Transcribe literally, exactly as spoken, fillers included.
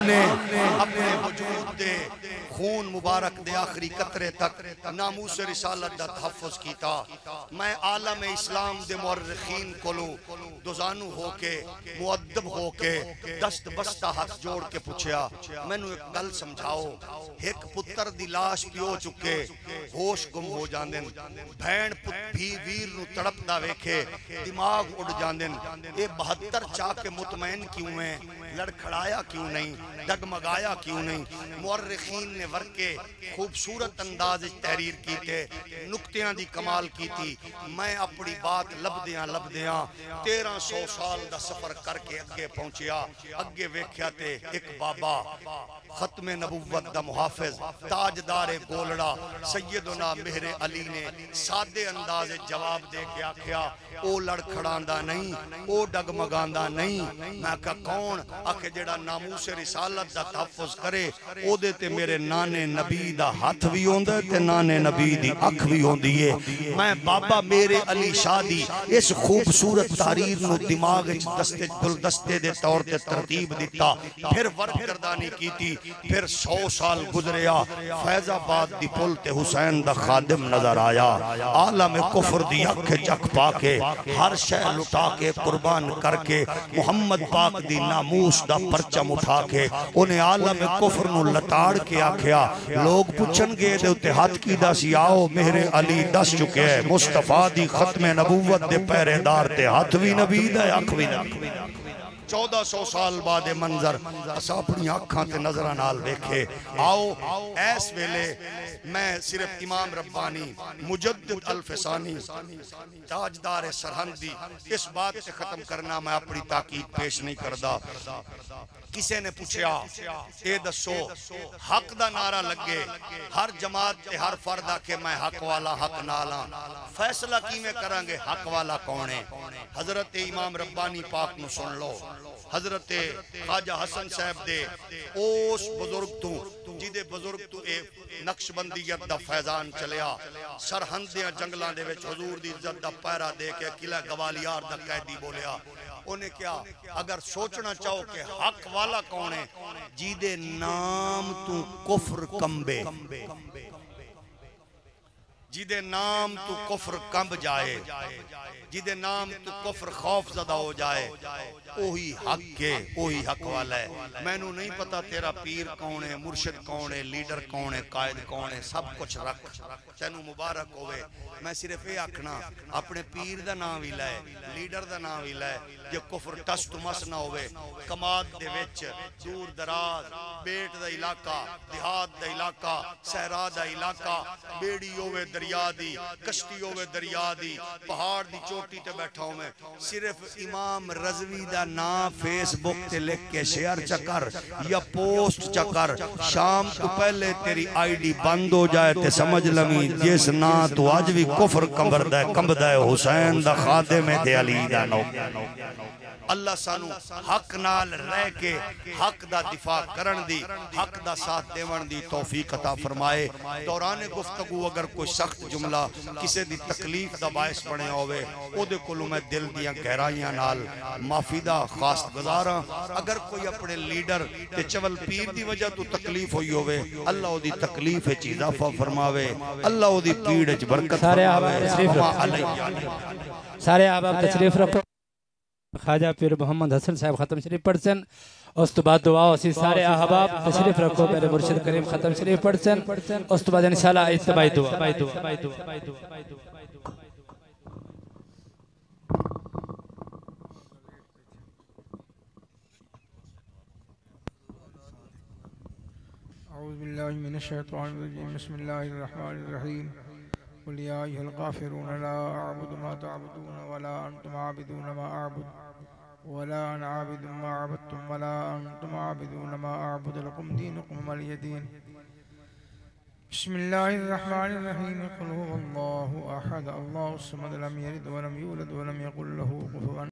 نے اپنے وجود دے خون مبارک دے آخری قطرے تک ناموس رسالت دا تحفظ کیتا. میں عالم اسلام دے مورخین کولو دوزانو ہو کے مؤدب ہو کے دست بستہ ہاتھ جوڑ کے پوچھیا میں نو ایک گل سمجھاؤ. ایک پتر دی لاش پیو چکے ہوش گم ہو جاندن, بھین پت بھی ویر نو تڑپ دا ویکھے دماغ اڑ جاندن. اے بہتر چاہ کے مطمئن کیوں ہیں, لڑکھڑایا کیوں نہیں, ڈگمگایا کیوں نہیں. مورخین نے ورکے خوبصورت انداز تحریر کی تے نکتیاں دی کمال کی تھی. میں اپنی بات لبدیاں لبدیاں تیرہ سو سال دا سفر کر کے اگے پہنچیا. اگے ویکھیا تے ایک بابا ختم نبوت دا محافظ تاجدار گولڑا سیدنا مہر علی نے سادے انداز جواب دے کے آکھیا او لڑکھڑاندہ نہیں, او ڈگمگاندہ نہیں. میں کہا کون؟ آکھے جڑا ناموس رسالت دا تحفظ کرے او دے تے میرے نانے نبی دا ہاتھ بھی ہوندے تے نانے نبی دی اکھ بھی ہوندی ہے. میں بابا میرے علی شاہ دی اس خوبصورت تحریر نو دماغ دستے گلدستے دے طور تے ترتیب دیتا, پھر ورک گردانی کی تھی. پھر سو سال گزریا, فیض آباد دی پل تے حسین دا خادم نظر آیا. عالم کفر دی اکھ چک پا کے ہر شے لٹا کے قربان کر کے محمد پاک دی ناموس دا پرچم اٹھا کے انہیں عالم کفر نو لتاڑ کے آکھیا. لوگ پوچھن گے دے اتے ہاتھ کی داسی آؤ مہر علی دس چکے ہے, مصطفیٰ دی ختم نبوت دے پہرے دار تے ہاتھ بھی نبی دا اکھ بھی نبی. چودہ سو سال بعد منظر اسا اپنی آنکھاں تے نظرہ نال دیکھے. آؤ ایس ویلے میں صرف امام ربانی مجدد الفسانی تاجدار سرہندی اس بات سے ختم کرنا میں اپنی تاکید پیش نہیں کردہ. کسے نے پوچھیا اے دسو حق دا نعرہ لگے ہر جماعت تے ہر فردہ کہ میں حق والا حق نالا, فیصلہ کی میں کرانگے حق والا کونے؟ حضرت امام ربانی پاک نو سن لو. حضرت خواجہ حسن صاحب دے اوس بزرگ تو جیدے بزرگ تو اے نقش بندیت دا فیضان چلیا, سرہندیاں جنگلان دے وچ حضور دی عزت دا پیرا دے کے قلعہ گوالیار دا قیدی بولیا. انہیں کیا اگر سوچنا چاہو کہ حق والا کون ہے, جیدے نام تو کفر کمبے, جیدے نام تو کفر کمب جائے, جیدے نام تو کفر خوف زدہ ہو جائے, اوہی حق کے اوہی حق والا ہے. میں نو نہیں پتا تیرا پیر کون ہے, مرشد کون ہے, لیڈر کون ہے, قائد کون ہے, سب کچھ رکھ تینو مبارک ہوئے. میں صرف یہ آکھنا اپنے پیر دا نام بھی لائے, لیڈر دا نام بھی لائے, جو کفر ٹس مس نہ ہوئے. کماد دے وچ دور دراز بیٹ دا علاقہ, دیہات دا علاقہ, صحرا دا علاقہ, بیڑی ہوئے دریا دی, کشتی ہوئے دریا دی, پہاڑ دی چوٹی تے بیٹھا ہوں میں. صرف امام رضوی دا نام فیس بک تے لکھ کے شیئر چکر یا پوسٹ چکر, شام تو پہلے تیری آئی ڈی بند ہو جائے تے سمجھ لمی جس نا تو آج بھی کفر کمبردہ ہے کمبدہ ہے حسین دا خادم دے علی دا نو. اللہ سانو حق نال رہ کے حق دا دفاع کرن دی, حق دا ساتھ دیون دی توفیق عطا فرمائے. دوران گفتگو اگر کوئی سخت جملہ کسے دی تکلیف دا باعث بنے ہوئے او دے کلو میں دل دیاں گہرائیاں نال معافی دا خواست گزاراں. اگر کوئی اپنے لیڈر تے چول پیر دی وجہ تو تکلیف ہوئی ہوئے اللہ او دی تکلیف ہے چیز اضافہ فرماوے, اللہ او دی پیڑ اچ برکت فرماوے. سارے آباب تشریف رکھو. خواجہ پیر محمد حسن صاحب ختم شریف پڑھسن, اس تو بعد دعا اسی سارے احباب تشریف رکھو. پہلے مرشد کریم ختم شریف پڑھسن, اس تو بعد انشاءاللہ اتباعی دعا. اعوذ باللہ من الشیطان الرجیم, بسم اللہ الرحمن الرحیم. قل یا ایھا الکافرون لا اعبد ما تعبدون ولا انتم عابدون ما اعبد ولا انا عابد ما عبدتم ولا انتم عابدون ما اعبد لكم دينكم ولي دين. بسم اللہ الرحمن الرحیم. قل هو اللہ احد اللہ الصمد لم یلد ولم یولد ولم یکن له کفوا